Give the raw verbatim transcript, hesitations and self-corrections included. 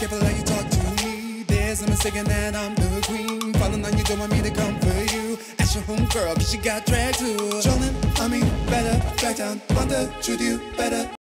careful how you talk to me. There's no mistaking that I'm the queen. Falling on you, don't want me to come for you. Ask your homegirl, cause she got dragged too. Trolling, I mean, better, back down. Want the truth, you better.